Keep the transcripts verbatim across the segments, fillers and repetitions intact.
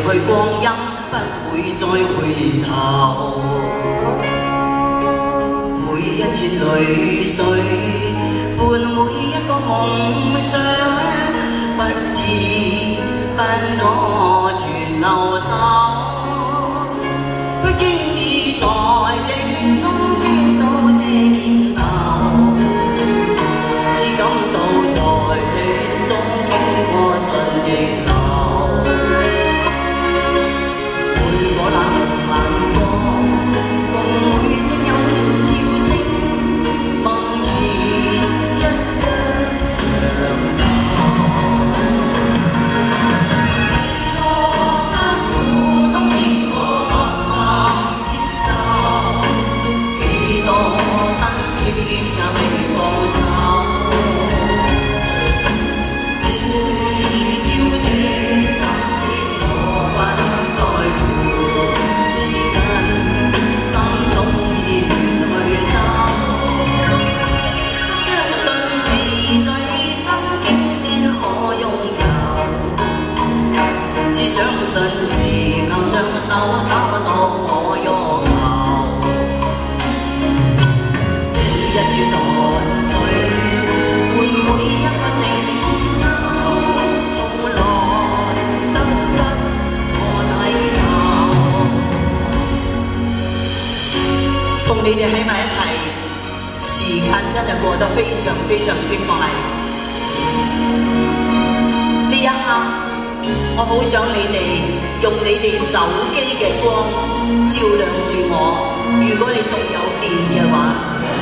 去光陰，不會再回頭。每一串淚水，伴每一個夢想，不知不覺全流走。不經意在這圈中轉到這年頭，只感到在這圈中經過順逆流。 信時靠雙手找到我欲求，每一串汗水換每一個成就，從來得失我睇透。同你哋喺埋一齊，時間真係過得非常非常之快。呢一刻。 我好想你哋用你哋手機嘅光照亮住我。如果你仲有電嘅話，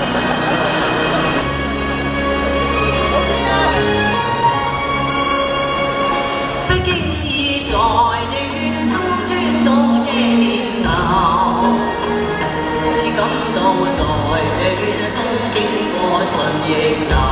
不經意在這圈中轉到這年頭，只感到在這圈中經過順逆流。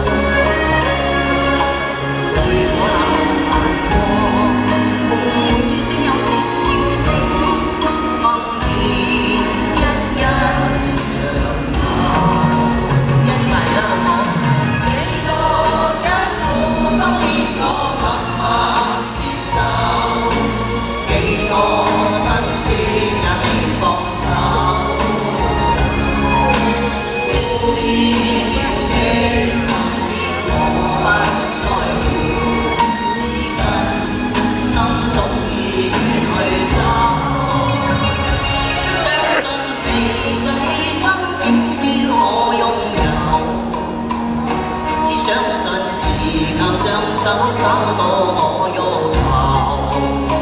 找到我欲求，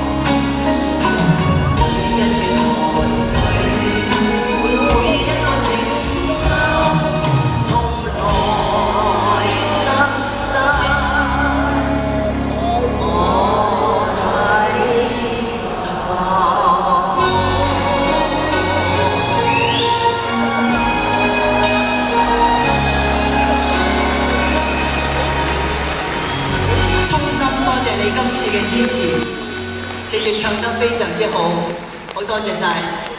每一串汗水，換每一個成就，從來得失我睇透。多謝你今次嘅支持，你哋唱得非常之好，好多謝晒。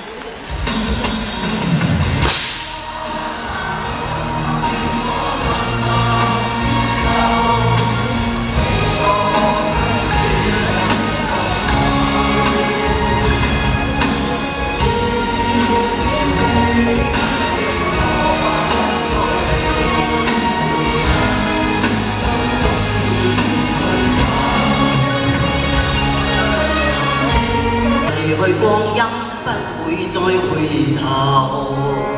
去光陰不會再回頭，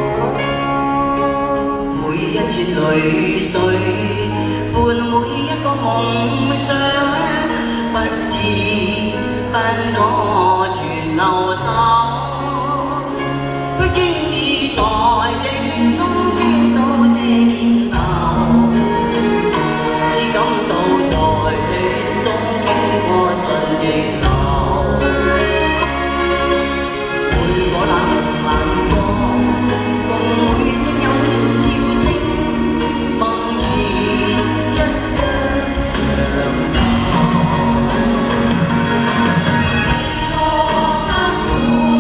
每一串淚水伴每一個夢想，不知不覺全流走，不經意在這圈中轉到這年頭，只感到在這圈中經過順逆流。 Oh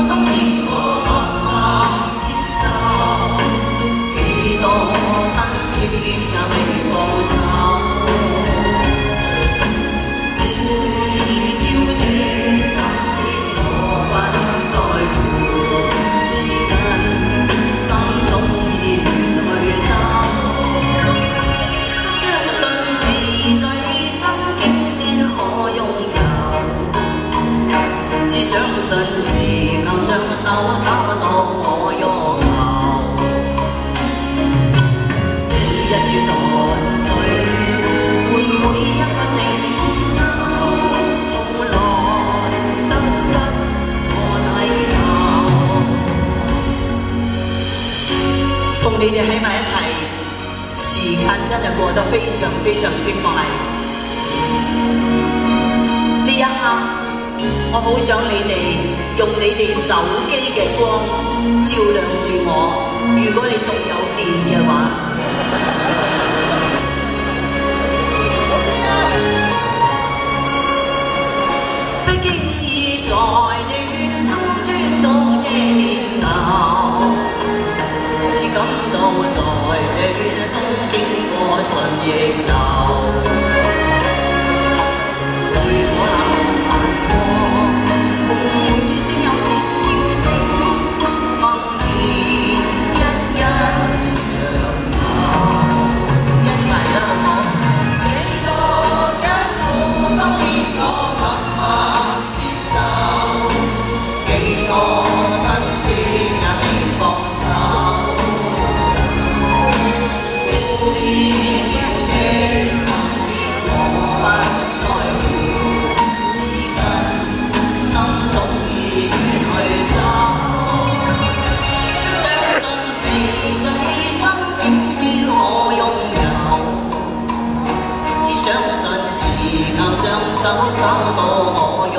信時靠雙手找到我欲求，每一串汗水換每一個成就，從來得失我睇透。同你哋喺埋一齊，時間真係過得非常非常之快。呢一刻，我好想你哋用你哋手機嘅光照亮住我。如果你仲有電嘅話，不經意在這圈中穿到這年頭，只感到在這圈中經過順逆流。找到我欲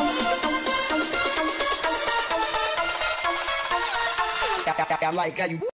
求。I like how you